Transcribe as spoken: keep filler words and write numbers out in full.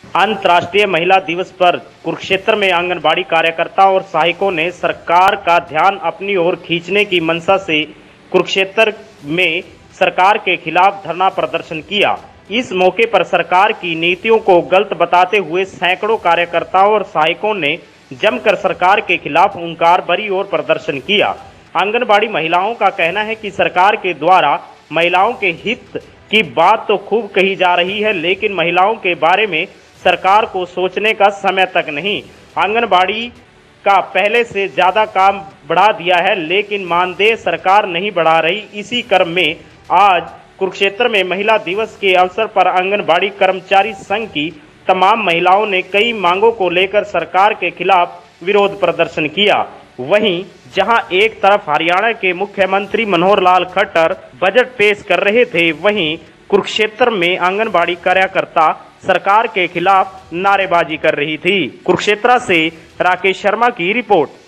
अंतर्राष्ट्रीय महिला दिवस पर कुरुक्षेत्र में आंगनबाड़ी कार्यकर्ताओं और सहायकों ने सरकार का ध्यान अपनी ओर खींचने की मंशा से कुरुक्षेत्र में सरकार के खिलाफ धरना प्रदर्शन किया। इस मौके पर सरकार की नीतियों को गलत बताते हुए सैकड़ों कार्यकर्ताओं और सहायकों ने जमकर सरकार के खिलाफ हुंकार भरी और प्रदर्शन किया। आंगनबाड़ी महिलाओं का कहना है कि सरकार के द्वारा महिलाओं के हित की बात तो खूब कही जा रही है, लेकिन महिलाओं के बारे में सरकार को सोचने का समय तक नहीं। आंगनबाड़ी का पहले से ज्यादा काम बढ़ा दिया है, लेकिन मानदेय सरकार नहीं बढ़ा रही। इसी क्रम में आज कुरुक्षेत्र में महिला दिवस के अवसर पर आंगनबाड़ी कर्मचारी संघ की तमाम महिलाओं ने कई मांगों को लेकर सरकार के खिलाफ विरोध प्रदर्शन किया। वहीं जहां एक तरफ हरियाणा के मुख्यमंत्री मनोहर लाल खट्टर बजट पेश कर रहे थे, वहीं कुरुक्षेत्र में आंगनबाड़ी कार्यकर्ता सरकार के खिलाफ नारेबाजी कर रही थी। कुरुक्षेत्र से राकेश शर्मा की रिपोर्ट।